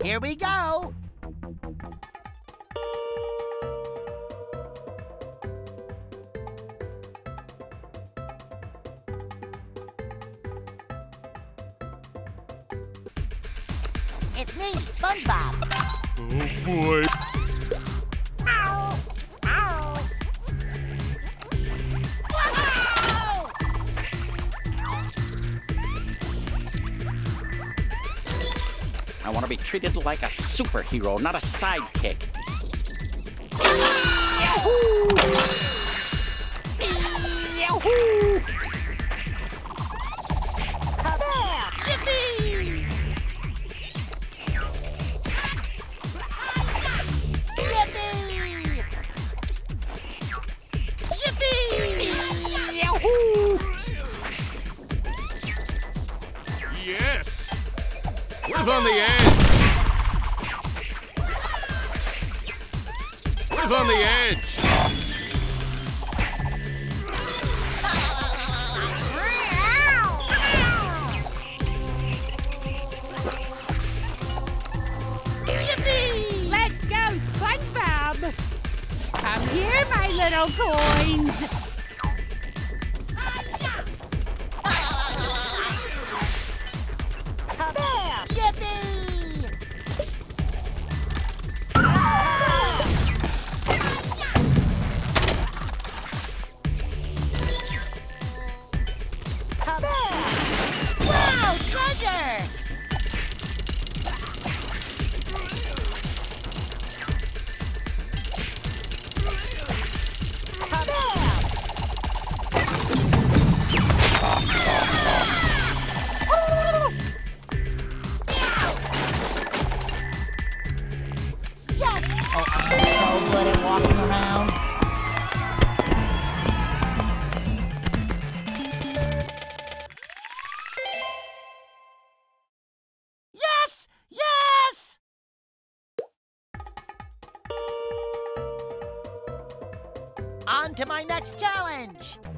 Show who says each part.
Speaker 1: Here we go. It's me, SpongeBob.
Speaker 2: Oh, boy.
Speaker 1: Ow! Ow! Whoa!
Speaker 3: I want to be treated like a superhero, not a sidekick. Yahoo! Yahoo!
Speaker 1: Yippee!
Speaker 3: Yahoo!
Speaker 2: Yes! Live on the edge! Live on the edge!
Speaker 1: Yippee!
Speaker 4: Let's go, SpongeBob! Come here, my little coins!
Speaker 1: Yippee! Wow, treasure!
Speaker 5: So good at walking around.
Speaker 1: Yes! Yes! On to my next challenge!